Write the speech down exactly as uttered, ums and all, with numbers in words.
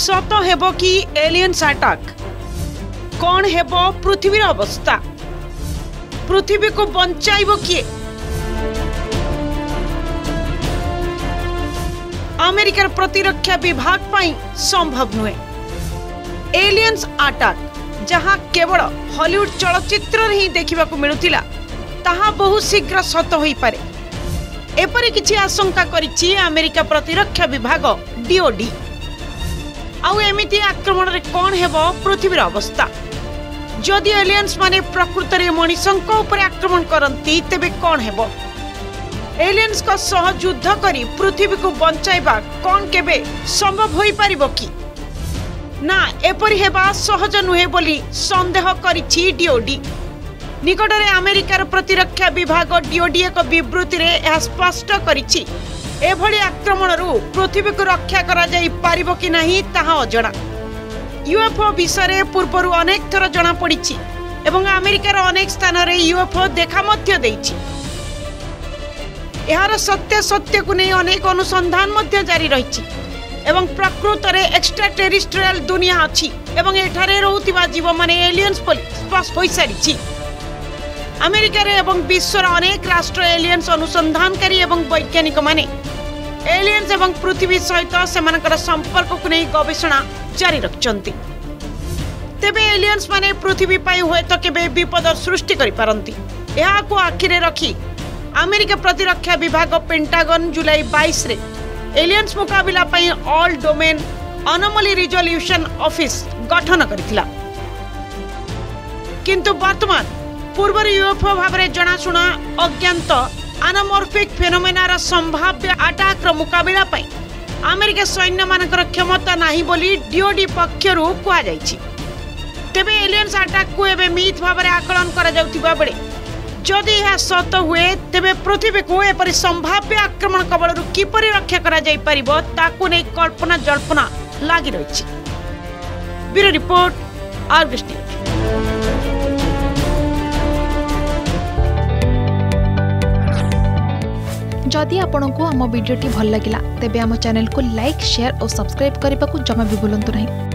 सत हेबो कि एलियंस अटैक कौन हेबो पृथ्वीर अवस्था पृथ्वी को बंचाइबो किए अमेरिकार प्रतिरक्षा विभाग पाई संभव नुहे एलियंस अटैक जहां केवल हॉलीवुड चलचित्र ही देखा मिलुतिला ताहा बहुत शीघ्र सत होई पारे एपरि किछि आशंका करिछि अमेरिका प्रतिरक्षा विभाग डीओडी आउ एमिति आक्रमण रे कोन हेबो पृथ्वीर अवस्था जदि एलियंस माने प्रकृत रे मनुष्यक ऊपर आक्रमण करंती तेबे कोन हेबो एलियंस का सह युद्ध करी पृथ्वी को बंचाइबा कोन केबे संभव होई परिबो कि ना एपरि हेबा सहज नुहे बोली संदेह करिछि डीओडी निकटरे अमेरिकार प्रतिरक्षा विभाग डीओडी एक विवृत्ति रे यह स्पष्ट करिछि एभली आक्रमण रु पृथ्वी को रक्षा करा जाई पारिबो कि नहीं ताहा अजणा यूएफओ विषय पूर्वरु अनेक थर जना पड़िछि एवं अमेरिकार अनेक स्थान रे यूएफओ देखा मध्य देइछि एहार सत्य सत्य को नहीं अनेक अनुसंधान मध्य जारी रहिछि एवं प्रकृत रे एक्स्ट्रा टेरिस्ट्रियल दुनिया अछि एवं एठारे रहउतिबा जीव माने एलियंस स्पष्ट होई सारिछि अमेरिकार एवं विश्वर अनेक राष्ट्र एलियंस अनुसंधानकारी एवं वैज्ञानिक माने एलियंस एवं पृथ्वी सहित सेमानकर संपर्क को नहीं गवेषणा जारी रखचंती तेबे एलियंस माने पृथ्वी पाई होय तो केबे विपद सृष्टि करि पारंती एहा को आखिरे रखी अमेरिका प्रतिरक्षा विभाग पेंटागन जुलाई बाईस रे एलियंस मुकाबिला पाई all domain anomaly resolution office गठन करथिला किंतु वर्तमान पूर्व यूएफओ भाव में जनाशुना अज्ञात अनामॉर्फिक फेनोमेनार संभाव्य अटैक मुकाबला पाई अमेरिका सैन्य मानकर क्षमता नाही बोली डीओडी पक्षरु कुआ जाइछि तेबे एलियंस अटैक को एबे मिथ भाव में आकलन करा जाउतिबा बेले जदि यह सत हुए तेबे पृथ्वी को एपरि संभाव्य आक्रमण कबलरु किपरि रक्षा करा जाई परिबो ताकू नै कल्पना जल्पना लागि रहिछि। Bureau report Argus news. जदि आपंक आम भिडी भल लगा तेब आम चैनल को लाइक शेयर और सब्सक्राइब करने को जमा भी भूलु नहीं।